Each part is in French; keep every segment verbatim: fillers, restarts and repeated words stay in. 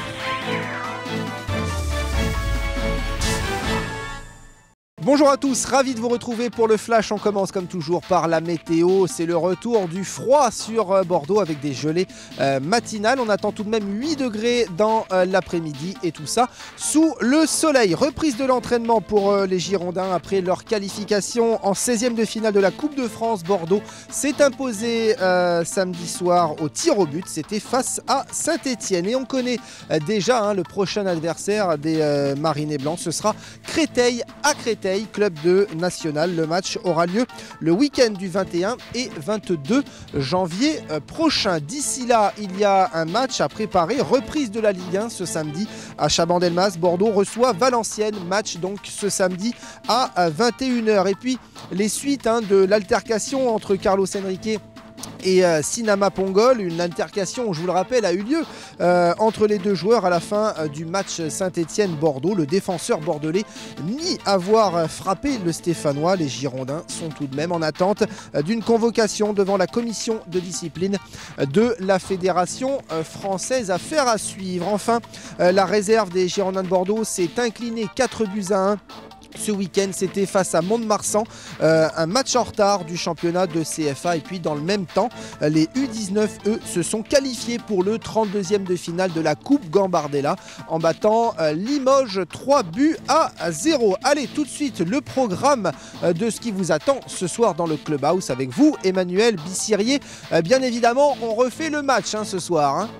Bonjour à tous, ravi de vous retrouver pour le Flash. On commence comme toujours par la météo. C'est le retour du froid sur Bordeaux avec des gelées euh, matinales. On attend tout de même huit degrés dans euh, l'après-midi et tout ça sous le soleil. Reprise de l'entraînement pour euh, les Girondins après leur qualification en seizième de finale de la Coupe de France. Bordeaux s'est imposé euh, samedi soir au tir au but. C'était face à Saint-Etienne. Et on connaît euh, déjà hein, le prochain adversaire des euh, Marinés Blancs. Ce sera Créteil à Créteil, club de national. Le match aura lieu le week-end du vingt et un et vingt-deux janvier prochain. D'ici là, il y a un match à préparer. Reprise de la Ligue un ce samedi à Chabandelmas. Bordeaux reçoit Valenciennes. Match donc ce samedi à vingt et une heures. Et puis les suites hein, de l'altercation entre Carlos Henrique et euh, Sinama Pongol, une altercation, je vous le rappelle, a eu lieu euh, entre les deux joueurs à la fin euh, du match Saint-Etienne-Bordeaux. Le défenseur bordelais nie avoir frappé le Stéphanois. Les Girondins sont tout de même en attente euh, d'une convocation devant la commission de discipline de la Fédération euh, française. Affaire à suivre. Enfin, euh, la réserve des Girondins de Bordeaux s'est inclinée quatre buts à un. Ce week-end, c'était face à Mont-de-Marsan, euh, un match en retard du championnat de C F A. Et puis, dans le même temps, les U dix-neuf, eux, se sont qualifiés pour le trente-deuxième de finale de la Coupe Gambardella en battant euh, Limoges trois buts à zéro. Allez, tout de suite, le programme euh, de ce qui vous attend ce soir dans le Clubhouse avec vous, Emmanuel Bissirier. Euh, bien évidemment, on refait le match hein, ce soir. Hein.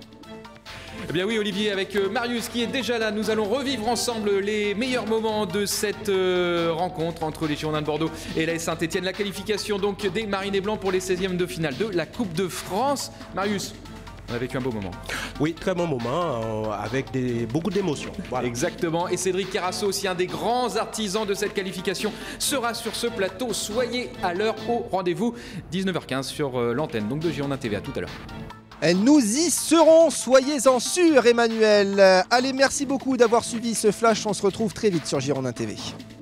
Eh bien oui Olivier, avec Marius qui est déjà là, nous allons revivre ensemble les meilleurs moments de cette euh, rencontre entre les Girondins de Bordeaux et la Saint-Etienne. La qualification donc des Marinés Blancs pour les seizièmes de finale de la Coupe de France. Marius, on a vécu un beau moment. Oui, très bon moment, euh, avec des, beaucoup d'émotions. Voilà. Exactement, et Cédric Carasso, aussi un des grands artisans de cette qualification, sera sur ce plateau. Soyez à l'heure au rendez-vous, dix-neuf heures quinze sur euh, l'antenne donc de Girondins T V. À tout à l'heure. Nous y serons, soyez-en sûrs Emmanuel. Allez, merci beaucoup d'avoir suivi ce flash. On se retrouve très vite sur Girondins T V.